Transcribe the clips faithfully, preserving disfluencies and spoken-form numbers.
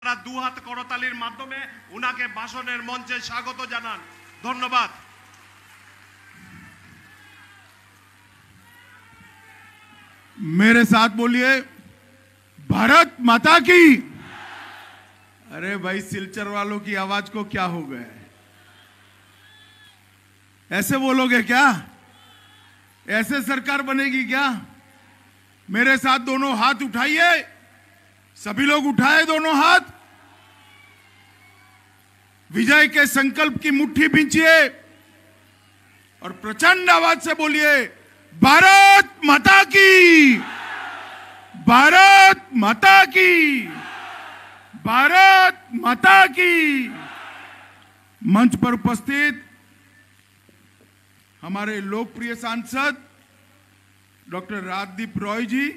দুহাত করতালির মাধ্যমে উনাকে ভাষণের মঞ্চে স্বাগত জানান। ধন্যবাদ। मेरे साथ बोलिए भारत माता की। अरे भाई सिलचर वालों की आवाज को क्या हो गया है? ऐसे बोलोगे क्या? ऐसे सरकार बनेगी क्या? मेरे साथ दोनों हाथ उठाइए, सभी लोग उठाए दोनों हाथ, विजय के संकल्प की मुट्ठी भींचिए और प्रचंड आवाज से बोलिए भारत माता की, भारत माता की, भारत माता की। मंच पर उपस्थित हमारे लोकप्रिय सांसद डॉक्टर राजदीप रॉय जी,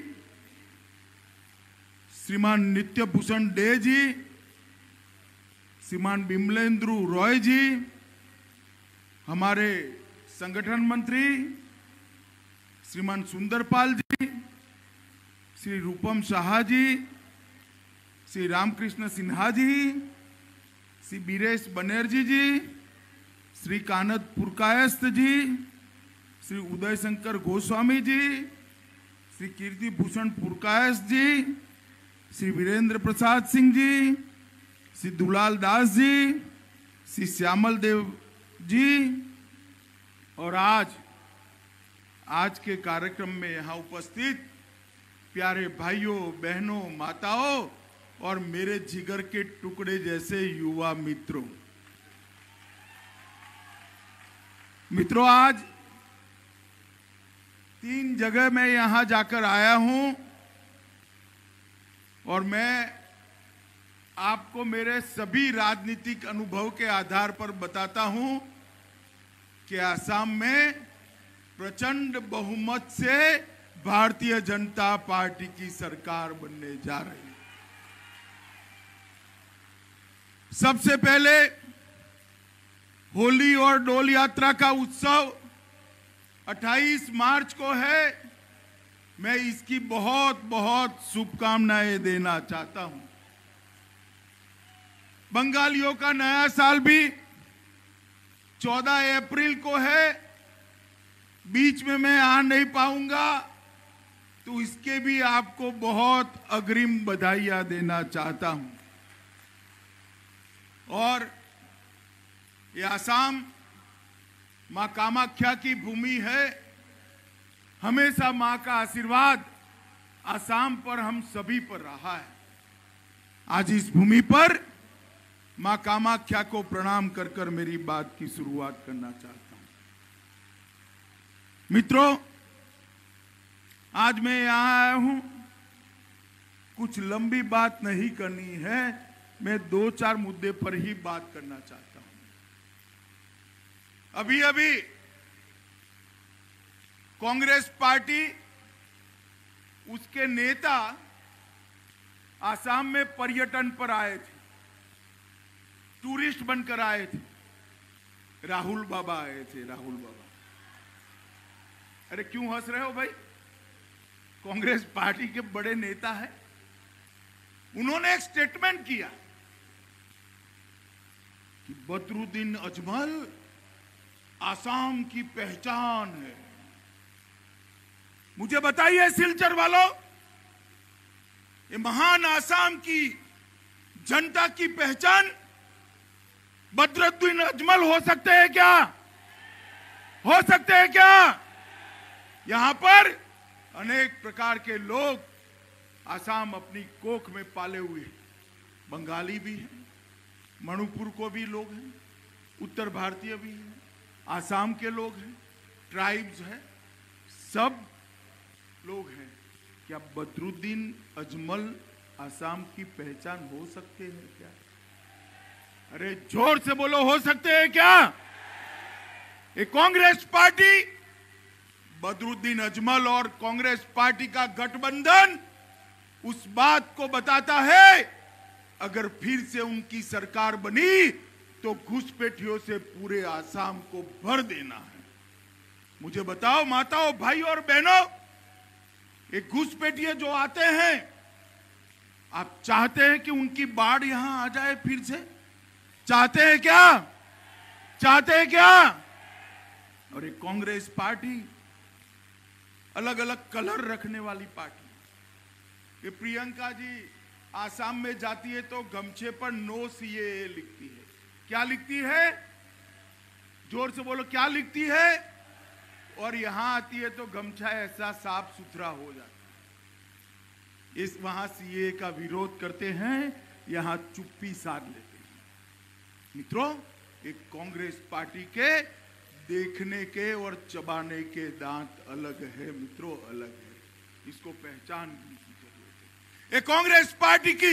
श्रीमान नित्य भूषण डे जी, श्रीमान बिमलेंद्र रॉय जी, हमारे संगठन मंत्री श्रीमान सुंदरपाल जी, श्री रूपम शाह जी, श्री रामकृष्ण सिन्हा जी, श्री बीरेश बनर्जी जी, श्री कानद पुरकायस्थ जी, श्री उदय शंकर गोस्वामी जी, श्री कीर्ति भूषण पुरकायस्थ जी, श्री वीरेंद्र प्रसाद सिंह जी, श्री दुलाल दास जी, श्री श्यामल देव जी, और आज आज के कार्यक्रम में यहाँ उपस्थित प्यारे भाइयों बहनों माताओं और मेरे जिगर के टुकड़े जैसे युवा मित्रों मित्रों आज तीन जगह मैं यहां जाकर आया हूं और मैं आपको मेरे सभी राजनीतिक अनुभव के आधार पर बताता हूं कि असम में प्रचंड बहुमत से भारतीय जनता पार्टी की सरकार बनने जा रही है। सबसे पहले होली और डोल यात्रा का उत्सव अट्ठाईस मार्च को है। मैं इसकी बहुत बहुत शुभकामनाएं देना चाहता हूं। बंगालियों का नया साल भी चौदह अप्रैल को है। बीच में मैं आ नहीं पाऊंगा तो इसके भी आपको बहुत अग्रिम बधाइयां देना चाहता हूं। और ये असम मां कामाख्या की भूमि है। हमेशा मां का आशीर्वाद असम पर हम सभी पर रहा है। आज इस भूमि पर मां कामाख्या को प्रणाम कर कर मेरी बात की शुरुआत करना चाहता हूं। मित्रों आज मैं यहां आया हूं, कुछ लंबी बात नहीं करनी है, मैं दो चार मुद्दे पर ही बात करना चाहता हूं। अभी अभी कांग्रेस पार्टी उसके नेता आसाम में पर्यटन पर आए थे, टूरिस्ट बनकर आए थे। राहुल बाबा आए थे, राहुल बाबा। अरे क्यों हंस रहे हो भाई? कांग्रेस पार्टी के बड़े नेता हैं। उन्होंने एक स्टेटमेंट किया कि बदरुद्दीन अजमल आसाम की पहचान है। मुझे बताइए सिलचर वालों, ये महान आसाम की जनता की पहचान बदरुद्दीन अजमल हो सकते हैं क्या? हो सकते हैं क्या? यहां पर अनेक प्रकार के लोग आसाम अपनी कोख में पाले हुए हैं। बंगाली भी हैं, मणिपुर को भी लोग हैं, उत्तर भारतीय भी हैं, आसाम के लोग हैं, ट्राइब्स हैं, सब लोग हैं। क्या बदरुद्दीन अजमल आसाम की पहचान हो सकते हैं क्या? अरे जोर से बोलो, हो सकते हैं क्या? ये कांग्रेस पार्टी, बदरुद्दीन अजमल और कांग्रेस पार्टी का गठबंधन उस बात को बताता है, अगर फिर से उनकी सरकार बनी तो घुसपैठियों से पूरे आसाम को भर देना है। मुझे बताओ माताओं, भाई और बहनों, ये घुसपैठिए जो आते हैं आप चाहते हैं कि उनकी बाढ़ यहां आ जाए फिर से? चाहते हैं क्या? चाहते हैं क्या? और एक कांग्रेस पार्टी अलग अलग कलर रखने वाली पार्टी। ये प्रियंका जी आसाम में जाती है तो गमछे पर नो सीएए लिखती है। क्या लिखती है? जोर से बोलो, क्या लिखती है? और यहां आती है तो गमछा ऐसा साफ सुथरा हो जाता है। इस वहां सीएए का विरोध करते हैं, यहां चुप्पी साध लेते हैं। मित्रों, एक कांग्रेस पार्टी के देखने के और चबाने के दांत अलग है मित्रों, अलग है। इसको पहचान की जरूरत है। एक कांग्रेस पार्टी की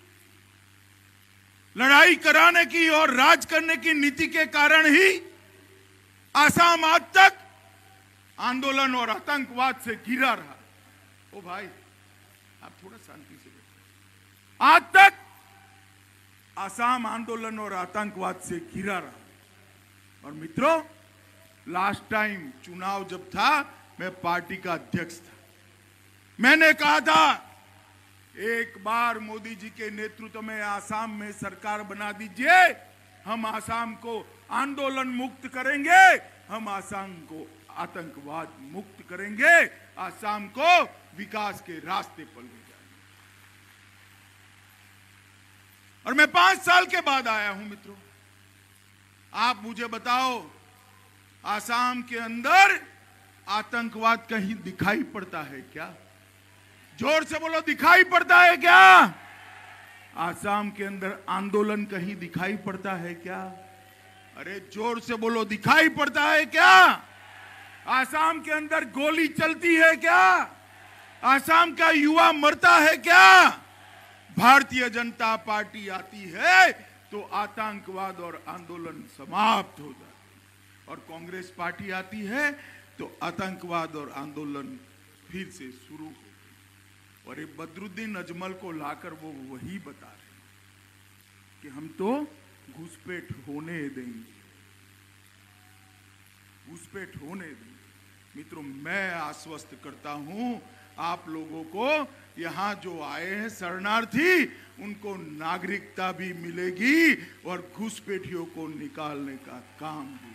लड़ाई कराने की और राज करने की नीति के कारण ही आसाम आज तक आंदोलन और आतंकवाद से घिरा रहा। ओ भाई, आप थोड़ा शांति से बैठो। आज तक आसाम आंदोलन और आतंकवाद से घिरा रहा। और मित्रों, लास्ट टाइम चुनाव जब था, मैं पार्टी का अध्यक्ष था। मैंने कहा था, एक बार मोदी जी के नेतृत्व में आसाम में सरकार बना दीजिए, हम आसाम को आंदोलन मुक्त करेंगे, हम आसाम को आतंकवाद मुक्त करेंगे, आसाम को विकास के रास्ते पर ले जाएंगे। और मैं पांच साल के बाद आया हूं मित्रों। आप मुझे बताओ, आसाम के अंदर आतंकवाद कहीं दिखाई पड़ता है क्या? जोर से बोलो, दिखाई पड़ता है क्या? आसाम के अंदर आंदोलन कहीं दिखाई पड़ता है क्या? अरे जोर से बोलो, दिखाई पड़ता है क्या? आसाम के अंदर गोली चलती है क्या? आसाम का युवा मरता है क्या? भारतीय जनता पार्टी आती है तो आतंकवाद और आंदोलन समाप्त हो जाता है, और कांग्रेस पार्टी आती है तो आतंकवाद और आंदोलन फिर से शुरू हो। और ये बदरुद्दीन अजमल को लाकर वो वही बता रहे हैं कि हम तो घुसपैठ होने देंगे, घुसपैठ होने देंगे। मित्रों, मैं आश्वस्त करता हूं आप लोगों को, यहां जो आए हैं शरणार्थी, उनको नागरिकता भी मिलेगी और घुसपैठियों को निकालने का काम भी।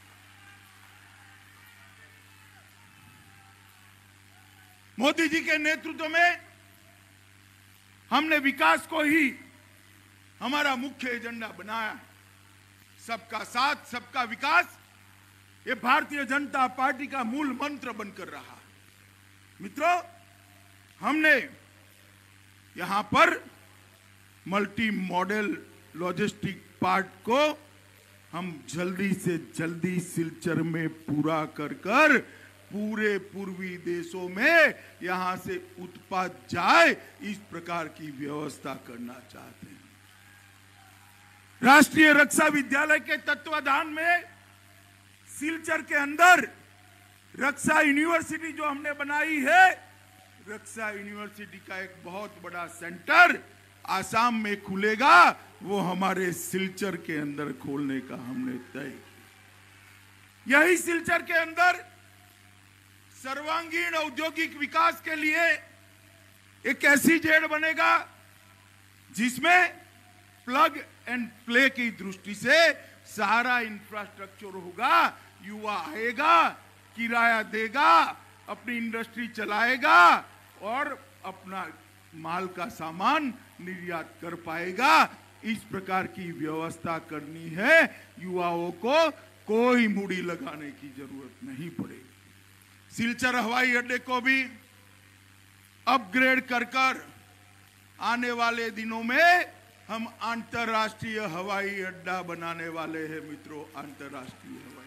मोदी जी के नेतृत्व में हमने विकास को ही हमारा मुख्य एजेंडा बनाया। सबका साथ, सबका विकास, ये भारतीय जनता पार्टी का मूल मंत्र बनकर रहा। मित्रों, हमने यहां पर मल्टी मॉडल लॉजिस्टिक पार्ट को हम जल्दी से जल्दी सिलचर में पूरा कर कर पूरे पूर्वी देशों में यहां से उत्पाद जाए, इस प्रकार की व्यवस्था करना चाहते हैं। राष्ट्रीय रक्षा विद्यालय के तत्वाधान में सिलचर के अंदर रक्षा यूनिवर्सिटी जो हमने बनाई है, रक्षा यूनिवर्सिटी का एक बहुत बड़ा सेंटर आसाम में खुलेगा, वो हमारे सिलचर के अंदर खोलने का हमने तय किया। यही सिलचर के अंदर सर्वांगीण औद्योगिक विकास के लिए एक ऐसी जेड बनेगा जिसमें प्लग एंड प्ले की दृष्टि से सारा इंफ्रास्ट्रक्चर होगा। युवा आएगा, किराया देगा, अपनी इंडस्ट्री चलाएगा और अपना माल का सामान निर्यात कर पाएगा। इस प्रकार की व्यवस्था करनी है। युवाओं को कोई मूड़ी लगाने की जरूरत नहीं पड़ेगी। सिलचर हवाई अड्डे को भी अपग्रेड कर कर आने वाले दिनों में हम अंतर्राष्ट्रीय हवाई अड्डा बनाने वाले हैं मित्रों, अंतर्राष्ट्रीय हवाई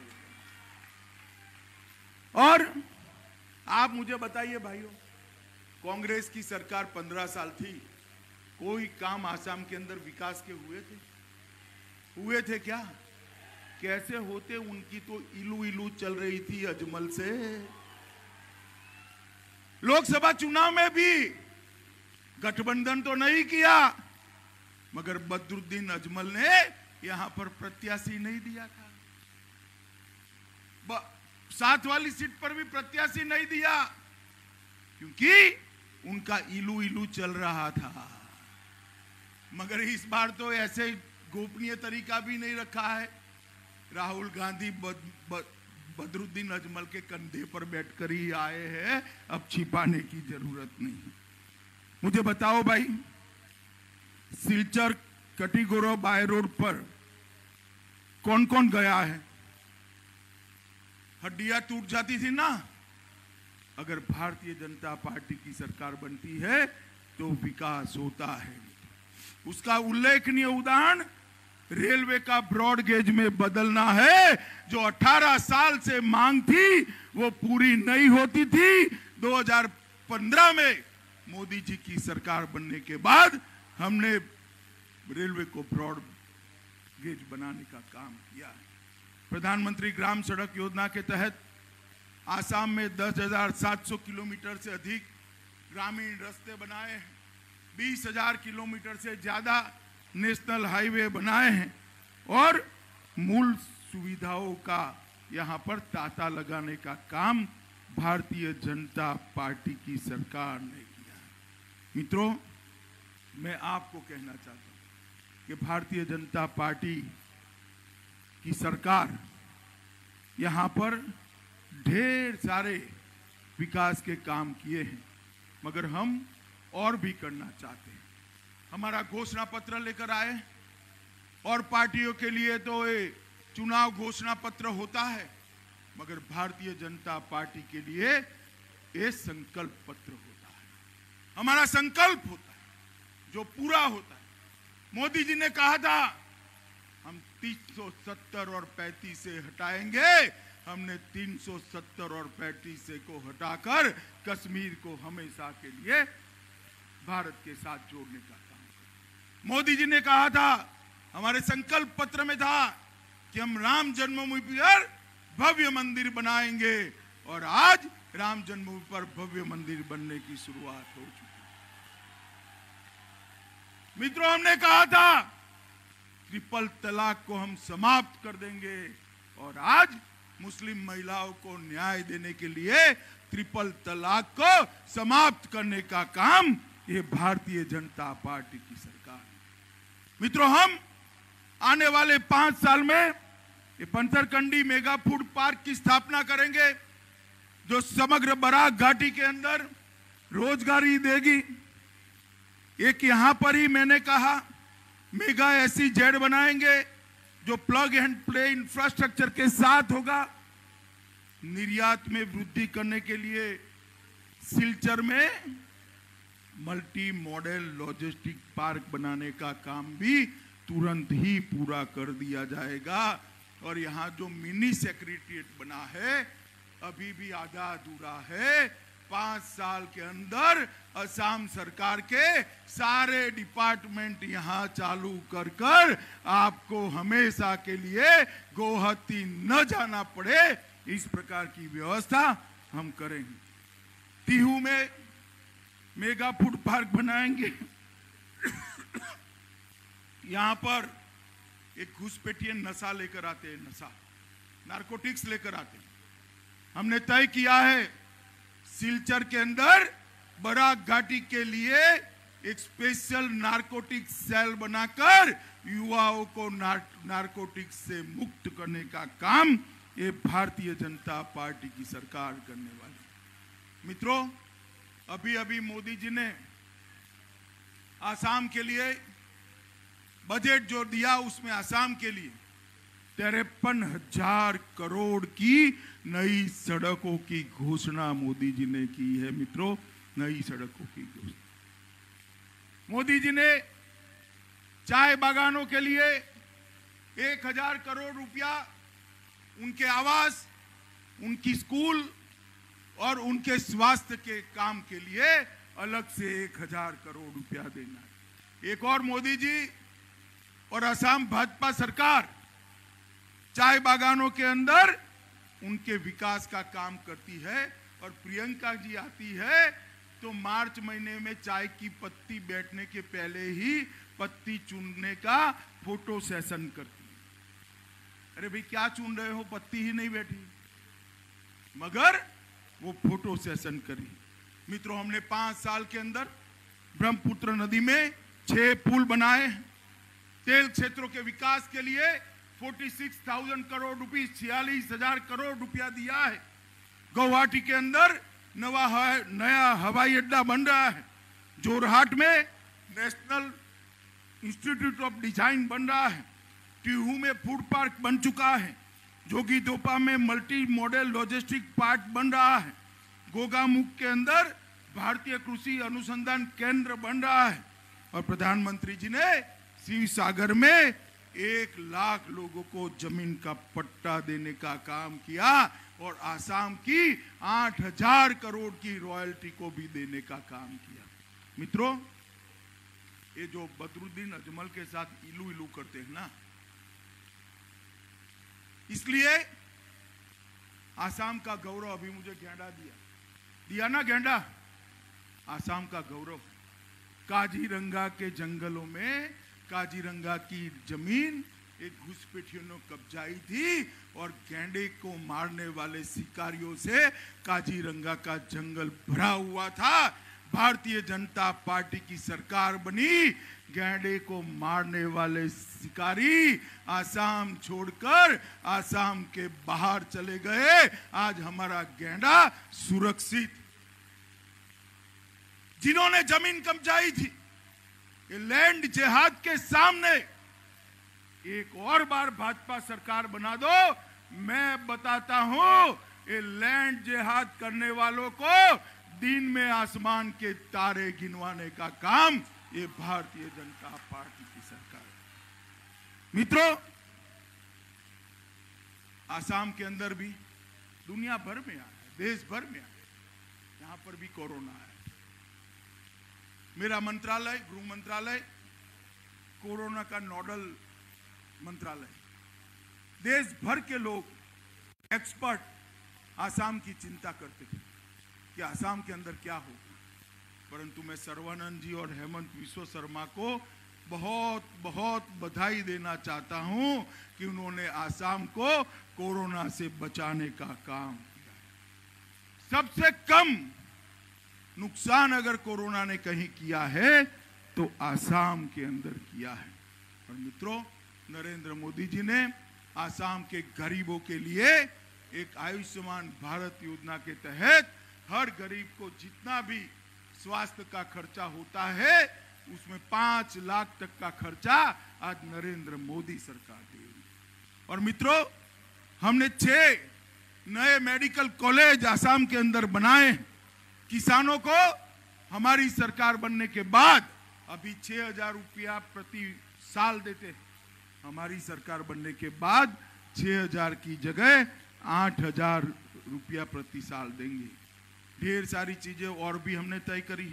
अड्डा। और आप मुझे बताइए भाइयों, कांग्रेस की सरकार पंद्रह साल थी, कोई काम आसाम के अंदर विकास के हुए थे? हुए थे क्या? कैसे होते? उनकी तो इलू इलू चल रही थी अजमल से। लोकसभा चुनाव में भी गठबंधन तो नहीं किया, मगर बदरुद्दीन अजमल ने यहां पर प्रत्याशी नहीं दिया था। साथ वाली सीट पर भी प्रत्याशी नहीं दिया, क्योंकि उनका इलू इलू चल रहा था। मगर इस बार तो ऐसे गोपनीय तरीका भी नहीं रखा है। राहुल गांधी बद, बद, बदरुद्दीन अजमल के कंधे पर बैठकर ही आए हैं, अब छिपाने की जरूरत नहीं। मुझे बताओ भाई, सिलचर कटिगोरो बाय रोड पर कौन कौन गया है? हड्डियां टूट जाती थी ना। अगर भारतीय जनता पार्टी की सरकार बनती है तो विकास होता है। उसका उल्लेखनीय उदाहरण रेलवे का ब्रॉड गेज में बदलना है। जो अठारह साल से मांग थी वो पूरी नहीं होती थी। दो हज़ार पंद्रह में मोदी जी की सरकार बनने के बाद हमने रेलवे को ब्रॉड गेज बनाने का काम किया है। प्रधानमंत्री ग्राम सड़क योजना के तहत आसाम में दस हजार सात सौ किलोमीटर से अधिक ग्रामीण रास्ते बनाए हैं। बीस हजार किलोमीटर से ज्यादा नेशनल हाईवे बनाए हैं और मूल सुविधाओं का यहाँ पर तांता लगाने का काम भारतीय जनता पार्टी की सरकार ने किया है। मित्रों, मैं आपको कहना चाहता हूँ कि भारतीय जनता पार्टी की सरकार यहाँ पर ढेर सारे विकास के काम किए हैं, मगर हम और भी करना चाहते हैं। हमारा घोषणा पत्र लेकर आए और पार्टियों के लिए तो ये चुनाव घोषणा पत्र होता है, मगर भारतीय जनता पार्टी के लिए ये संकल्प पत्र होता है। हमारा संकल्प होता है जो पूरा होता है। मोदी जी ने कहा था हम तीन सौ सत्तर और पैंतीस से हटाएंगे। हमने तीन सौ सत्तर और पैंतीस को हटाकर कश्मीर को हमेशा के लिए भारत के साथ जोड़ने का काम। मोदी जी ने कहा था, हमारे संकल्प पत्र में था कि हम राम जन्मभूमि पर भव्य मंदिर बनाएंगे और आज राम जन्मभूमि पर भव्य मंदिर बनने की शुरुआत हो चुकी है। मित्रों, हमने कहा था ट्रिपल तलाक को हम समाप्त कर देंगे और आज मुस्लिम महिलाओं को न्याय देने के लिए ट्रिपल तलाक को समाप्त करने का काम ये भारतीय जनता पार्टी की सरकार है। मित्रों, हम आने वाले पांच साल में ये पंथरकंडी मेगा फूड पार्क की स्थापना करेंगे जो समग्र बराक घाटी के अंदर रोजगारी देगी। एक यहां पर ही मैंने कहा मेगा ऐसी जेड बनाएंगे जो प्लग एंड प्ले इंफ्रास्ट्रक्चर के साथ होगा। निर्यात में वृद्धि करने के लिए सिलचर में मल्टी मॉडल लॉजिस्टिक पार्क बनाने का काम भी तुरंत ही पूरा कर दिया जाएगा। और यहाँ जो मिनी सेक्रेटेरिएट बना है अभी भी आधा अधूरा है। पांच साल के अंदर असम सरकार के सारे डिपार्टमेंट यहाँ चालू कर कर आपको हमेशा के लिए गुवाहाटी न जाना पड़े, इस प्रकार की व्यवस्था हम करेंगे। टीहू में मेगा फूड पार्क बनाएंगे। यहाँ पर एक घुसपैठिए नशा लेकर आते हैं, नशा नारकोटिक्स लेकर आते हैं। हमने तय किया है सिलचर के अंदर बराक घाटी के लिए एक स्पेशल नारकोटिक्स सेल बनाकर युवाओं को नार, नारकोटिक्स से मुक्त करने का काम ये भारतीय जनता पार्टी की सरकार करने वाली है। मित्रों, अभी अभी मोदी जी ने आसाम के लिए बजट जो दिया उसमें आसाम के लिए तिरपन हजार करोड़ की नई सड़कों की घोषणा मोदी जी ने की है। मित्रों, नई सड़कों की घोषणा मोदी जी ने चाय बागानों के लिए एक हजार करोड़ रुपया उनके आवास, उनकी स्कूल और उनके स्वास्थ्य के काम के लिए अलग से एक हजार करोड़ रुपया देना है। एक और मोदी जी और असम भाजपा सरकार चाय बागानों के अंदर उनके विकास का काम करती है और प्रियंका जी आती है तो मार्च महीने में चाय की पत्ती बैठने के पहले ही पत्ती चुनने का फोटो सेशन करती है। अरे भाई, क्या चुन रहे हो, पत्ती ही नहीं बैठी, मगर वो फोटो सेशन करी। मित्रों, हमने पांच साल के अंदर ब्रह्मपुत्र नदी में छह पुल बनाए, तेल क्षेत्रों के विकास के लिए छियालीस हज़ार करोड़ रुपए छियालीस हजार करोड़ रुपया दिया है। गुवाहाटी के अंदर नवा नया हवाई अड्डा बन रहा है। जोरहाट में नेशनल इंस्टीट्यूट ऑफ डिजाइन बन रहा है। टिहू में फूड पार्क बन चुका है। जोगीदोपा में मल्टी मॉडल लॉजिस्टिक पार्क बन रहा है। गोगामुख के अंदर भारतीय कृषि अनुसंधान केंद्र बन रहा है। और प्रधानमंत्री जी ने शिव सागर में एक लाख लोगों को जमीन का पट्टा देने का काम किया और आसाम की आठ हजार करोड़ की रॉयल्टी को भी देने का काम किया। मित्रों, ये जो बदरुद्दीन अजमल के साथ इलू इलू करते हैं ना, इसलिए आसाम का गौरव अभी मुझे गेंडा दिया दिया ना गेंडा, आसाम का गौरव काजीरंगा के जंगलों में काजीरंगा की जमीन एक घुसपैठियों ने कब्जाई थी और गेंडे को मारने वाले शिकारियों से काजीरंगा का जंगल भरा हुआ था। भारतीय जनता पार्टी की सरकार बनी, गेंडे को मारने वाले शिकारी आसाम छोड़कर आसाम के बाहर चले गए। आज हमारा गेंडा सुरक्षित। जिन्होंने जमीन कब्जाई थी, ये लैंड जिहाद के सामने एक और बार भाजपा सरकार बना दो, मैं बताता हूं ये लैंड जिहाद करने वालों को दिन में आसमान के तारे गिनवाने का काम ये भारतीय जनता पार्टी की सरकार है। मित्रों, आसाम के अंदर भी दुनिया भर में आया, देश भर में आया, यहां पर भी कोरोना है। मेरा मंत्रालय, गृह मंत्रालय, कोरोना का नोडल मंत्रालय, देश भर के लोग एक्सपर्ट आसाम की चिंता करते थे कि आसाम के अंदर क्या होगा। परंतु मैं सर्वानंद जी और हेमंत विश्व शर्मा को बहुत बहुत बधाई देना चाहता हूं कि उन्होंने आसाम को कोरोना से बचाने का काम किया। सबसे कम नुकसान अगर कोरोना ने कहीं किया है तो आसाम के अंदर किया है। और मित्रों, नरेंद्र मोदी जी ने आसाम के गरीबों के लिए एक आयुष्मान भारत योजना के तहत हर गरीब को जितना भी स्वास्थ्य का खर्चा होता है उसमें पांच लाख तक का खर्चा आज नरेंद्र मोदी सरकार दे रही है। और मित्रों, हमने छह नए मेडिकल कॉलेज आसाम के अंदर बनाए। किसानों को हमारी सरकार बनने के बाद अभी छह हजार रुपया प्रति साल देते, हमारी सरकार बनने के बाद छह हजार की जगह आठ हजार रुपया प्रति साल देंगे। ढेर सारी चीजें और भी हमने तय करी।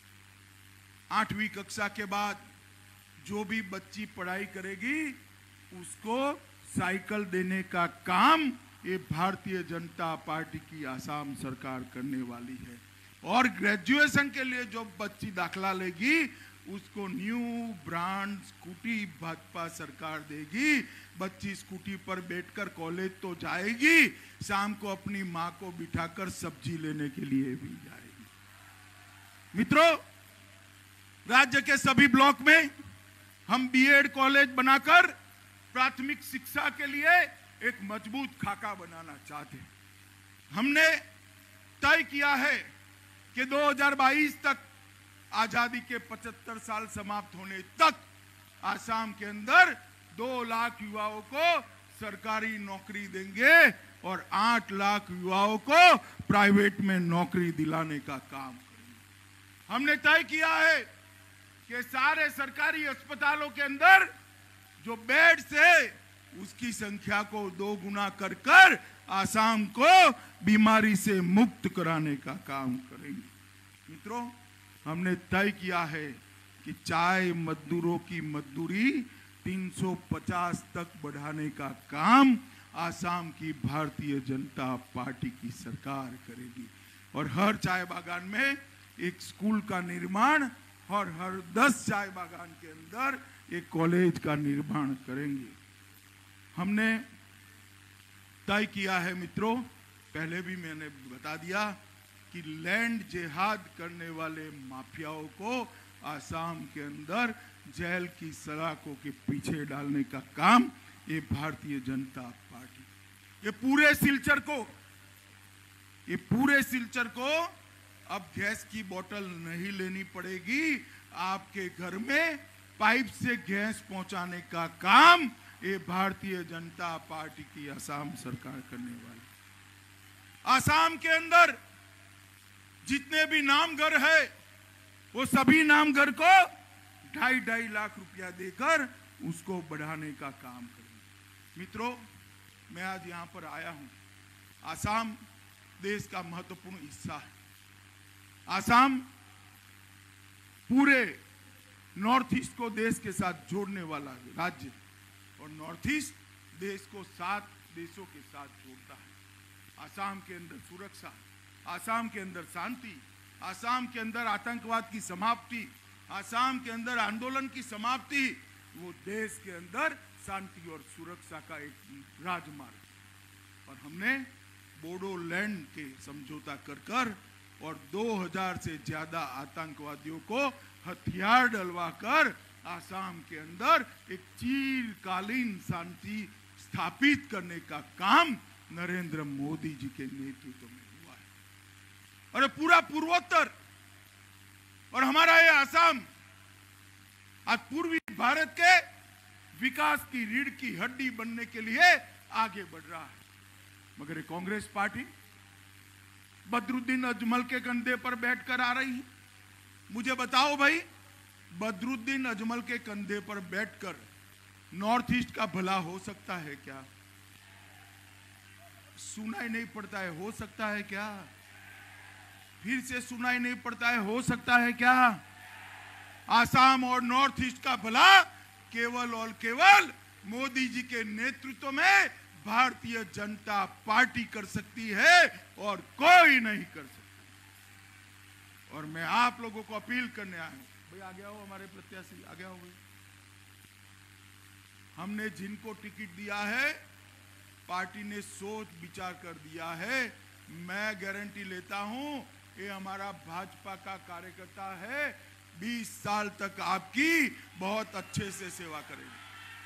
आठवीं कक्षा के बाद जो भी बच्ची पढ़ाई करेगी उसको साइकिल देने का काम ये भारतीय जनता पार्टी की आसाम सरकार करने वाली है। और ग्रेजुएशन के लिए जो बच्ची दाखला लेगी उसको न्यू ब्रांड स्कूटी भाजपा सरकार देगी। बच्ची स्कूटी पर बैठकर कॉलेज तो जाएगी, शाम को अपनी मां को बिठाकर सब्जी लेने के लिए भी जाएगी। मित्रों, राज्य के सभी ब्लॉक में हम बीएड कॉलेज बनाकर प्राथमिक शिक्षा के लिए एक मजबूत खाका बनाना चाहते हैं। हमने तय किया है कि दो हज़ार बाईस तक, आजादी के पचहत्तर साल समाप्त होने तक, आसाम के अंदर दो लाख युवाओं को सरकारी नौकरी देंगे और आठ लाख युवाओं को प्राइवेट में नौकरी दिलाने का काम करेंगे। हमने तय किया है कि सारे सरकारी अस्पतालों के अंदर जो बेड्स है उसकी संख्या को दो गुना कर कर आसाम को बीमारी से मुक्त कराने का काम करेंगे। मित्रों, हमने तय किया है कि चाय मजदूरों की मजदूरी तीन सौ पचास तक बढ़ाने का काम आसाम की भारतीय जनता पार्टी की सरकार करेगी। और हर चाय बागान में एक स्कूल का निर्माण और हर दस चाय बागान के अंदर एक कॉलेज का निर्माण करेंगे। हमने तय किया है मित्रों, पहले भी मैंने बता दिया कि लैंड जिहाद करने वाले माफियाओं को आसाम के अंदर जेल की सलाखों के पीछे डालने का काम ये भारतीय जनता पार्टी, ये पूरे सिलचर को ये पूरे सिलचर को अब गैस की बोतल नहीं लेनी पड़ेगी। आपके घर में पाइप से गैस पहुंचाने का काम ये भारतीय जनता पार्टी की असम सरकार करने वाली। असम के अंदर जितने भी नामघर है वो सभी नामघर को ढाई ढाई लाख रुपया देकर उसको बढ़ाने का काम करेंगे। मित्रों, मैं आज यहां पर आया हूं। असम देश का महत्वपूर्ण हिस्सा है। असम पूरे नॉर्थ ईस्ट को देश के साथ जोड़ने वाला राज्य और नॉर्थ ईस्ट देश को सात देशों के साथ जोड़ता है। असम के अंदर सुरक्षा, असम के अंदर शांति, असम के अंदर आतंकवाद की समाप्ति, असम के अंदर आंदोलन की समाप्ति, वो देश के अंदर शांति और सुरक्षा का एक राजमार्ग। और हमने बोडोलैंड के समझौता कर कर और दो हज़ार से ज्यादा आतंकवादियों को हथियार डलवाकर असम के अंदर एक चिरकालीन शांति स्थापित करने का काम नरेंद्र मोदी जी के नेतृत्व में हुआ है। और पूरा पूर्वोत्तर और हमारा ये असम आज पूर्वी भारत के विकास की रीढ़ की हड्डी बनने के लिए आगे बढ़ रहा है। मगर ये कांग्रेस पार्टी बदरुद्दीन अजमल के कंधे पर बैठकर आ रही है। मुझे बताओ भाई, बदरुद्दीन अजमल के कंधे पर बैठकर नॉर्थ ईस्ट का भला हो सकता है क्या? सुनाई नहीं पड़ता है, हो सकता है क्या? फिर से सुनाई नहीं पड़ता है, हो सकता है क्या? आसाम और नॉर्थ ईस्ट का भला केवल और केवल मोदी जी के नेतृत्व में भारतीय जनता पार्टी कर सकती है और कोई नहीं कर सकता। और मैं आप लोगों को अपील करने आया हूं, भाई आ गया हो हमारे प्रत्याशी, आ गया हो भाई। हमने जिनको टिकट दिया है पार्टी ने सोच विचार कर दिया है। मैं गारंटी लेता हूं ये हमारा भाजपा का कार्यकर्ता है, बीस साल तक आपकी बहुत अच्छे से सेवा करेगा।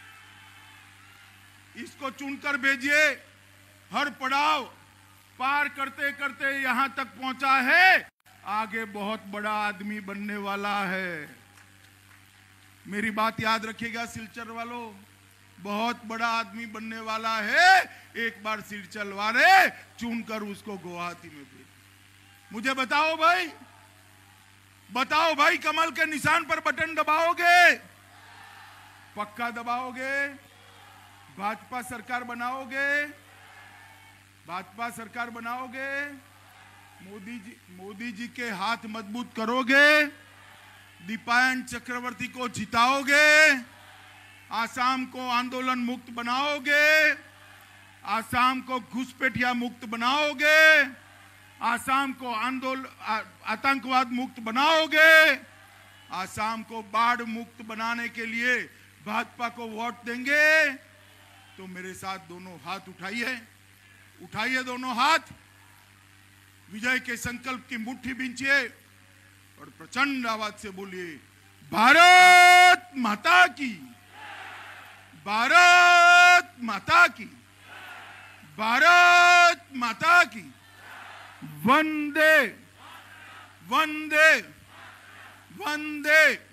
इसको चुनकर भेजिए। हर पड़ाव पार करते करते यहां तक पहुंचा है, आगे बहुत बड़ा आदमी बनने वाला है। मेरी बात याद रखिएगा सिलचर वालों, बहुत बड़ा आदमी बनने वाला है। एक बार सिलचर वाले चुनकर उसको गुवाहाटी में भेज। मुझे बताओ भाई, बताओ भाई, कमल के निशान पर बटन दबाओगे? पक्का दबाओगे? भाजपा सरकार बनाओगे? भाजपा सरकार बनाओगे? मोदी जी मोदी जी के हाथ मजबूत करोगे? दीपायन चक्रवर्ती को जिताओगे? आसाम को आंदोलन मुक्त बनाओगे? आसाम को घुसपैठिया मुक्त बनाओगे? आसाम को आंदोलन आतंकवाद मुक्त बनाओगे? आसाम को बाढ़ मुक्त बनाने के लिए भाजपा को वोट देंगे? तो मेरे साथ दोनों हाथ उठाइए, उठाइए दोनों हाथ, विजय के संकल्प की मुट्ठी बींचिए और प्रचंड आवाज से बोलिए, भारत माता की, भारत माता की, भारत माता की, वंदे वंदे वंदे